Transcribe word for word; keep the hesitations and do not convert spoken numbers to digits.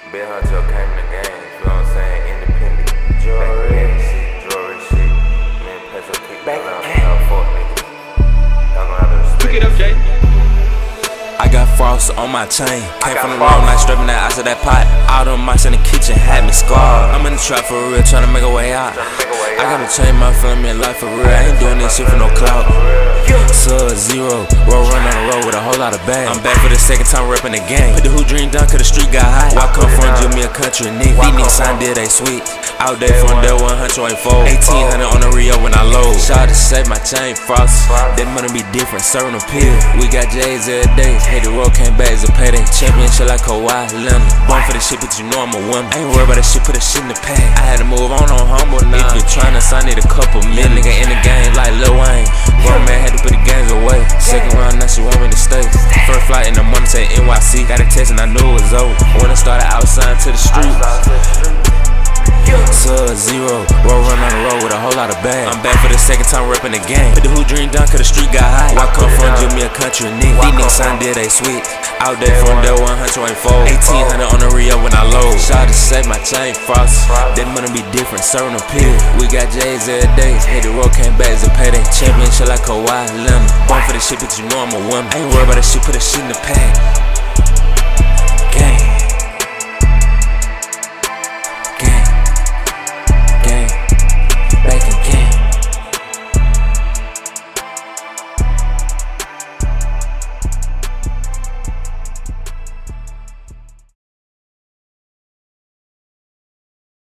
Big Huncho came in the game, you know what I'm saying? Independent. Jewelry shit, jewelry shit. Man, peso kick back out, fuck niggas. Y'all gonna have to respect. Pick it up, Jay. I got frost on my chain. Came from the road, like stripping that ice of that pot. All them mice in the kitchen had me scarred. I'm in the trap for real, trying to make a way out. I gotta change my family and life for real. I ain't doing this shit for no clout. Sub zero, roll run on the road with a whole lot of bags. I'm back for the second time repping the game. Put the who dream down, cause the street got hot. Why come from give me a country nigga? These niggas signed it, they sweet. Out there from day one, Huncho ain't fold. eighteen hundred on the Rio when I load. Shout to save my chain, frost. That money be different, serving them pills. We got J's every day. Hey, the road came back as a payday. Championship like Kawhi Leonard. Born for this shit, but you know I'm a woman. I ain't worried about that shit, put that shit in the pad. I had to move on on humble now. If you tryna sign, need a couple million. Nigga in the game like Lil Wayne. Grown man had to put the games away. Second round, now she want me to stay. First flight in the morning, say N Y C. Got a test and I knew it was over. When I started outside to the streets. Sub zero, roll run on the road with a whole lot of bags. I'm back for the second time repping the game. Put the who dream down, cause the street got hot. Why come from give me a country nigga? These niggas signed it, they sweet. Out there from day one, Huncho ain't fold. eighteen hundred on the Rio when I load. Shout to save my chain, frost. That money be different, serving them pills. We got J's every day. Hey, the road came back as a payday. Championship like Kawhi Leonard. Born for this shit, but you know I'm a woman. I ain't worried about that shit, put that shit in the pad.